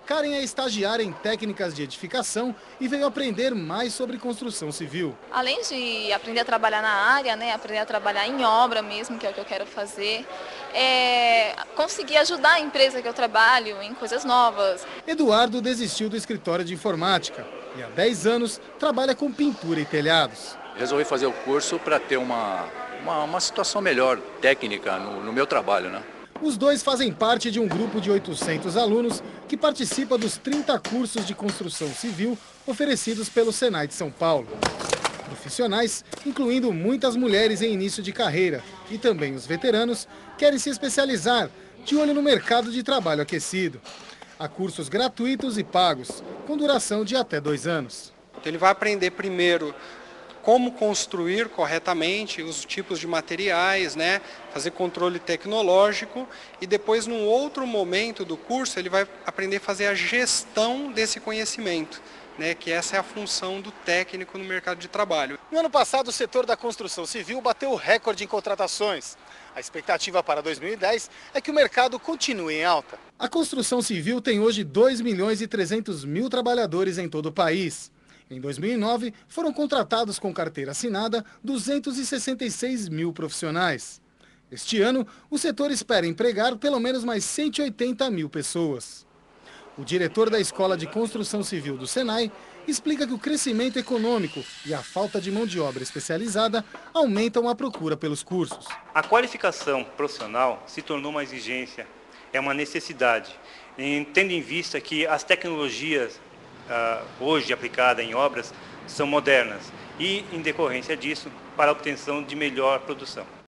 Karen é estagiária em técnicas de edificação e veio aprender mais sobre construção civil. Além de aprender a trabalhar na área, né, aprender a trabalhar em obra mesmo, que é o que eu quero fazer, conseguir ajudar a empresa que eu trabalho em coisas novas. Eduardo desistiu do escritório de informática e há 10 anos trabalha com pintura e telhados. Resolvi fazer o curso para ter uma situação melhor técnica no meu trabalho, né? Os dois fazem parte de um grupo de 800 alunos que participa dos 30 cursos de construção civil oferecidos pelo Senai de São Paulo. Profissionais, incluindo muitas mulheres em início de carreira e também os veteranos, querem se especializar, de olho no mercado de trabalho aquecido. Há cursos gratuitos e pagos, com duração de até 2 anos. Então ele vai aprender primeiro como construir corretamente os tipos de materiais, né? Fazer controle tecnológico e depois, num outro momento do curso, ele vai aprender a fazer a gestão desse conhecimento, né? Que essa é a função do técnico no mercado de trabalho. No ano passado, o setor da construção civil bateu o recorde em contratações. A expectativa para 2010 é que o mercado continue em alta. A construção civil tem hoje 2 milhões e 300 mil trabalhadores em todo o país. Em 2009, foram contratados com carteira assinada 266 mil profissionais. Este ano, o setor espera empregar pelo menos mais 180 mil pessoas. O diretor da Escola de Construção Civil do Senai explica que o crescimento econômico e a falta de mão de obra especializada aumentam a procura pelos cursos. A qualificação profissional se tornou uma exigência, é uma necessidade, tendo em vista que as tecnologias hoje aplicadas em obras são modernas e, em decorrência disso, para a obtenção de melhor produção.